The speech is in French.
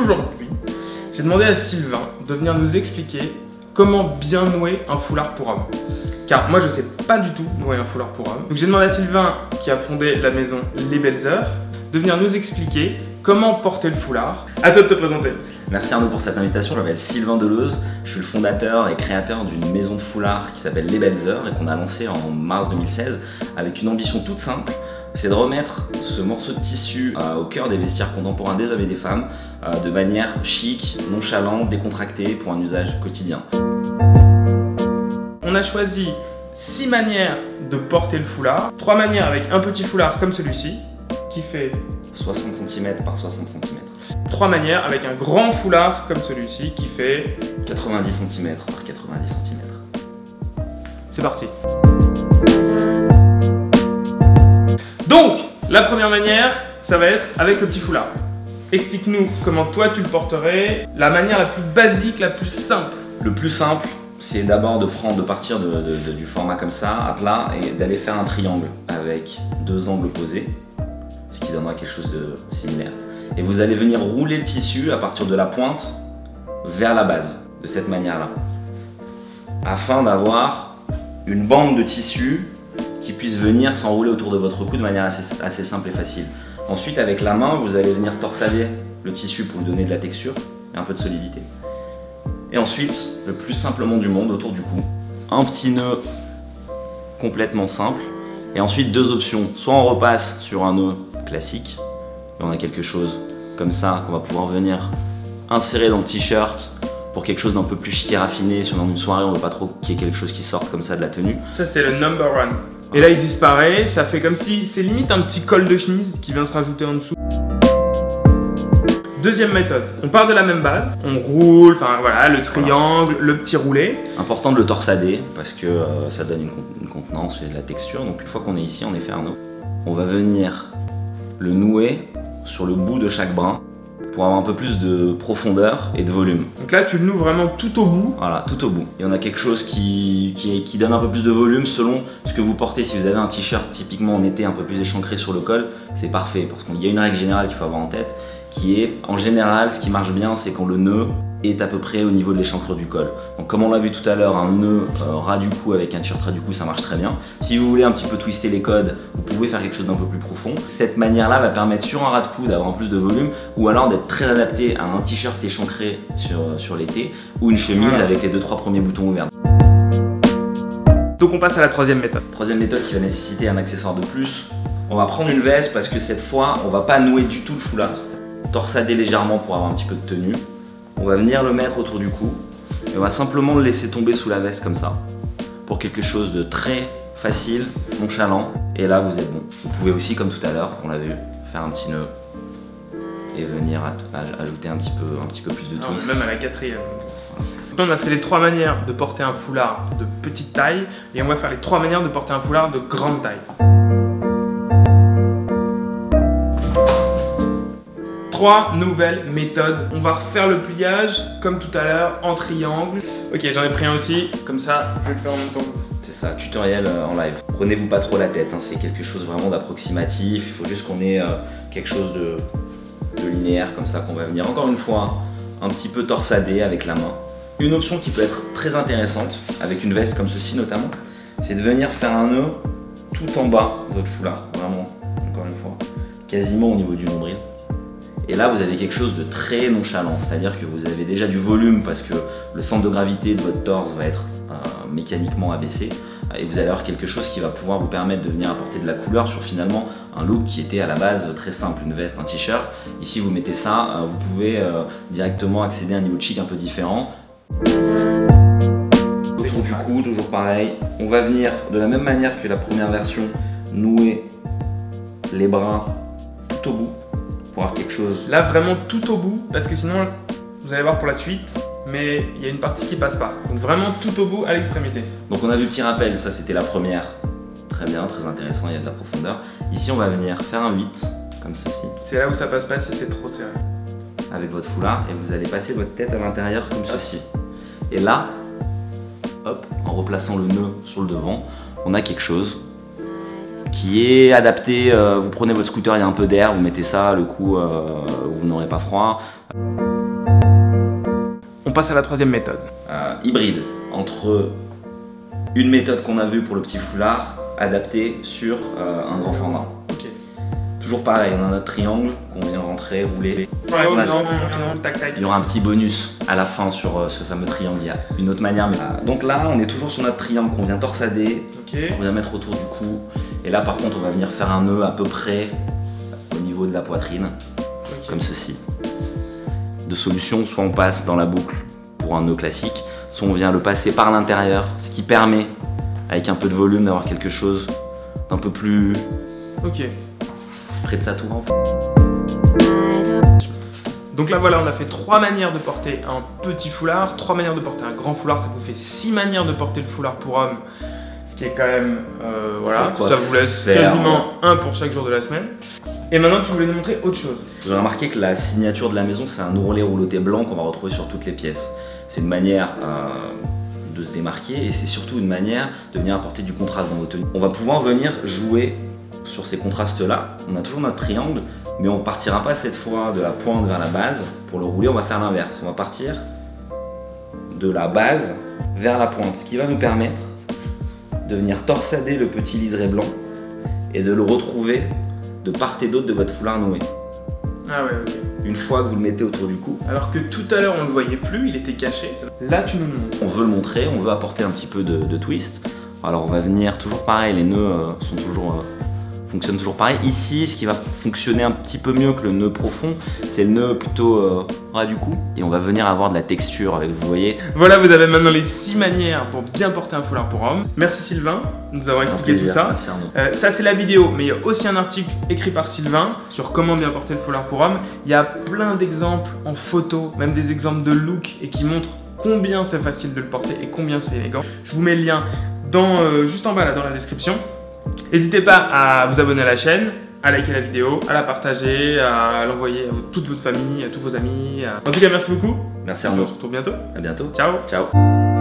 aujourd'hui, j'ai demandé à Sylvain de venir nous expliquer comment bien nouer un foulard pour homme. Car moi je sais pas du tout nouer un foulard pour homme. Donc j'ai demandé à Sylvain, qui a fondé la maison Les Belles Heures, de venir nous expliquer comment porter le foulard. À toi de te présenter. Merci Arnaud pour cette invitation. Je m'appelle Sylvain Deleuze. Je suis le fondateur et créateur d'une maison de foulard qui s'appelle Les Belles Heures et qu'on a lancée en mars 2016 avec une ambition toute simple. C'est de remettre ce morceau de tissu au cœur des vestiaires contemporains des hommes et des femmes de manière chic, nonchalante, décontractée pour un usage quotidien. On a choisi 6 manières de porter le foulard. 3 manières avec un petit foulard comme celui-ci qui fait 60 cm par 60 cm. 3 manières avec un grand foulard comme celui-ci qui fait 90 cm par 90 cm. C'est parti. Donc, la première manière, ça va être avec le petit foulard. Explique-nous comment toi tu le porterais, la manière la plus basique, la plus simple. Le plus simple, c'est d'abord de partir du format comme ça, à plat, et d'aller faire un triangle avec 2 angles opposés, ce qui donnera quelque chose de similaire. Et vous allez venir rouler le tissu à partir de la pointe vers la base, de cette manière-là, afin d'avoir une bande de tissu qui puisse venir s'enrouler autour de votre cou de manière assez simple et facile. Ensuite, avec la main, vous allez venir torsader le tissu pour lui donner de la texture et un peu de solidité. Et ensuite, le plus simplement du monde, autour du cou, un petit nœud complètement simple. Et ensuite, 2 options. Soit on repasse sur un nœud classique, et on a quelque chose comme ça qu'on va pouvoir venir insérer dans le t-shirt pour quelque chose d'un peu plus chic et raffiné. Si on est dans une soirée, on veut pas trop qu'il y ait quelque chose qui sorte comme ça de la tenue. Ça, c'est le number 1. Et là, il disparaît. Ça fait comme si c'est limite un petit col de chemise qui vient se rajouter en dessous. Deuxième méthode, on part de la même base, on roule, enfin voilà, le triangle, le petit roulé. Important de le torsader parce que ça donne une contenance et de la texture. Donc une fois qu'on est ici, en effet Arnaud, on va venir le nouer sur le bout de chaque brin pour avoir un peu plus de profondeur et de volume. Donc là, tu le noues vraiment tout au bout. Voilà, tout au bout. Et on a quelque chose qui donne un peu plus de volume selon ce que vous portez. Si vous avez un t-shirt typiquement en été un peu plus échancré sur le col, c'est parfait parce qu'il y a une règle générale qu'il faut avoir en tête qui est, en général, ce qui marche bien, c'est quand le nœud est à peu près au niveau de l'échancrure du col. Donc comme on l'a vu tout à l'heure, un nœud ras du cou avec un t-shirt ras du cou, ça marche très bien. Si vous voulez un petit peu twister les codes, vous pouvez faire quelque chose d'un peu plus profond. Cette manière-là va permettre sur un ras de cou d'avoir plus de volume ou alors d'être très adapté à un t-shirt échancré sur l'été ou une chemise avec les 2-3 premiers boutons ouverts. Donc on passe à la troisième méthode. Troisième méthode qui va nécessiter un accessoire de plus. On va prendre une veste parce que cette fois, on va pas nouer du tout le foulard. Torsader légèrement pour avoir un petit peu de tenue. On va venir le mettre autour du cou et on va simplement le laisser tomber sous la veste comme ça pour quelque chose de très facile, nonchalant, et là vous êtes bon. Vous pouvez aussi, comme tout à l'heure, on l'a vu, faire un petit nœud et venir ajouter un petit peu plus de twist. Même à la quatrième. Voilà. On a fait les 3 manières de porter un foulard de petite taille et on va faire les 3 manières de porter un foulard de grande taille. 3 nouvelles méthodes. On va refaire le pliage comme tout à l'heure en triangle. Ok, j'en ai pris un aussi, comme ça je vais le faire en même temps. C'est ça, tutoriel en live. Prenez-vous pas trop la tête, hein, c'est quelque chose vraiment d'approximatif. Il faut juste qu'on ait quelque chose de linéaire comme ça qu'on va venir encore une fois un petit peu torsader avec la main. Une option qui peut être très intéressante avec une veste comme ceci notamment, c'est de venir faire un nœud tout en bas de votre foulard, vraiment, encore une fois, quasiment au niveau du nombril. Et là, vous avez quelque chose de très nonchalant, c'est-à-dire que vous avez déjà du volume parce que le centre de gravité de votre torse va être mécaniquement abaissé et vous allez avoir quelque chose qui va pouvoir vous permettre de venir apporter de la couleur sur finalement un look qui était à la base très simple, une veste, un t-shirt. Ici, vous mettez ça, vous pouvez directement accéder à un niveau de chic un peu différent. Autour du cou, toujours pareil. On va venir de la même manière que la première version, nouer les brins tout au bout. Pour avoir quelque chose. Là vraiment tout au bout parce que sinon vous allez voir pour la suite mais il y a une partie qui passe pas. Donc vraiment tout au bout à l'extrémité. Donc on a vu petit rappel, ça c'était la première. Très bien, très intéressant, il y a de la profondeur. Ici on va venir faire un 8 comme ceci. C'est là où ça passe pas si c'est trop serré. Avec votre foulard et vous allez passer votre tête à l'intérieur comme ceci. Et là, hop, en replaçant le nœud sur le devant, on a quelque chose qui est adapté. Vous prenez votre scooter, il y a un peu d'air, vous mettez ça, le coup, vous n'aurez pas froid. On passe à la troisième méthode. Hybride, entre une méthode qu'on a vue pour le petit foulard, adaptée sur un grand format. Ok. Toujours pareil, on a notre triangle qu'on vient rentrer, rouler. Ouais, On a- tac, tac. Il y aura un petit bonus à la fin sur ce fameux triangle. Il y a une autre manière. Mais... Donc là, on est toujours sur notre triangle qu'on vient torsader, Ok. on vient mettre autour du cou. Et là, par contre, on va venir faire un nœud à peu près au niveau de la poitrine, Ok. comme ceci. Deux solutions, soit on passe dans la boucle pour un nœud classique, soit on vient le passer par l'intérieur, ce qui permet, avec un peu de volume, d'avoir quelque chose d'un peu plus Ok. près de sa tour. Donc là voilà, on a fait 3 manières de porter un petit foulard, 3 manières de porter un grand foulard, ça vous fait 6 manières de porter le foulard pour homme, ce qui est quand même, voilà, Quoi ça vous laisse faire, quasiment un pour chaque jour de la semaine. Et maintenant tu voulais nous montrer autre chose. Vous avez remarqué que la signature de la maison, c'est un ourlet rouloté blanc qu'on va retrouver sur toutes les pièces. C'est une manière de se démarquer et c'est surtout une manière de venir apporter du contraste dans vos tenues. On va pouvoir venir jouer sur ces contrastes-là. On a toujours notre triangle, mais on partira pas cette fois de la pointe vers la base. Pour le rouler, on va faire l'inverse. On va partir de la base vers la pointe, ce qui va nous permettre de venir torsader le petit liseré blanc et de le retrouver de part et d'autre de votre foulard noué. Ah ouais, ok. Une fois que vous le mettez autour du cou, Alors que tout à l'heure on le voyait plus, il était caché. Là tu nous le montres. on veut le montrer, on veut apporter un petit peu de twist. Alors on va venir toujours pareil, les nœuds fonctionnent toujours pareil. Ici, ce qui va fonctionner un petit peu mieux que le nœud profond, c'est le nœud plutôt ras du cou. Et on va venir avoir de la texture avec, vous voyez. Voilà, vous avez maintenant les 6 manières pour bien porter un foulard pour homme. Merci Sylvain de nous avoir C'est un expliqué tout plaisir, ça. merci Arnaud. Ça c'est la vidéo, mais il y a aussi un article écrit par Sylvain sur comment bien porter le foulard pour homme. Il y a plein d'exemples en photo, même des exemples de look et qui montrent combien c'est facile de le porter et combien c'est élégant. Je vous mets le lien juste en bas là dans la description. N'hésitez pas à vous abonner à la chaîne, à liker la vidéo, à la partager, à l'envoyer à toute votre famille, à tous vos amis. En tout cas, merci beaucoup. Merci On Arnaud. se retrouve bientôt. À bientôt. Ciao. Ciao.